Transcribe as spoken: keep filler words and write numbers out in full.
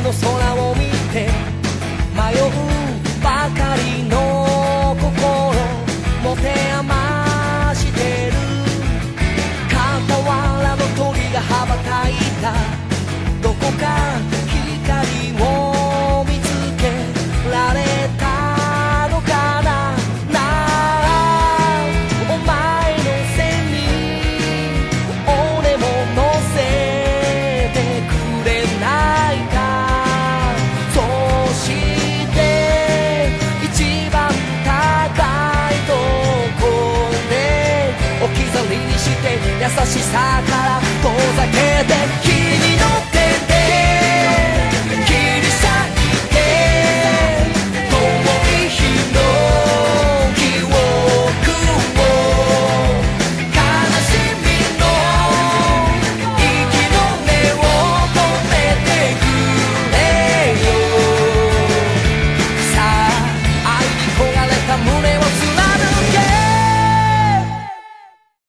の空を見て迷うばかりの心持て余してる。傍らの鳥が羽ばたいたどこか光を見つけられたのかな。なあお前の背に俺も乗せてくれないか。そして一番高いとこで置き去りにして優しさから遠ざけて君の